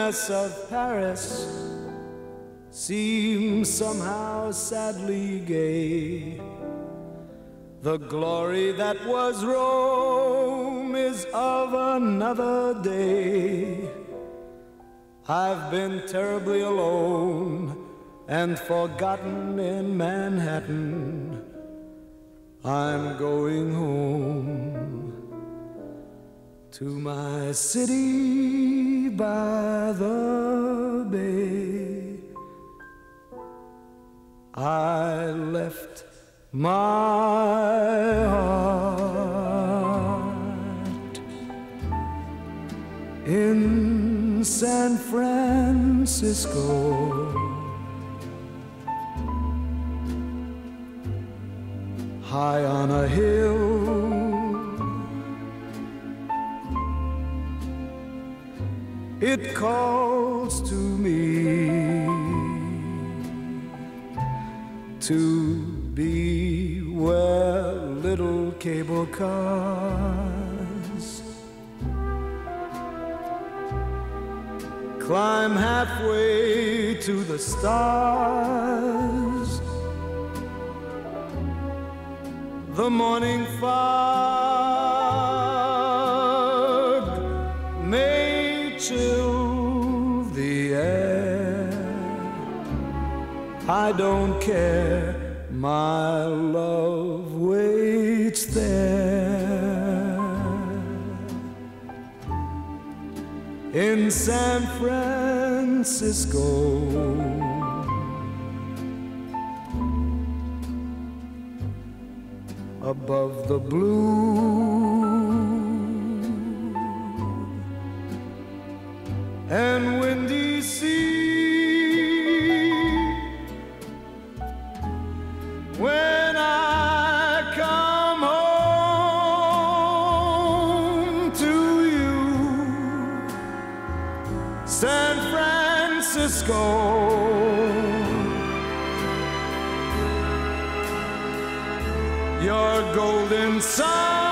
loneliness of Paris seems somehow sadly gay. The glory that was Rome is of another day. I've been terribly alone and forgotten in Manhattan. I'm going home to my city by the bay. I left my heart in San Francisco, high on a hill. It calls to me to be where little cable cars climb halfway to the stars. The morning fog may chill the air. I don't care, my love waits there in San Francisco. Above the blue and windy sea. When I come home to you, San Francisco, your golden sun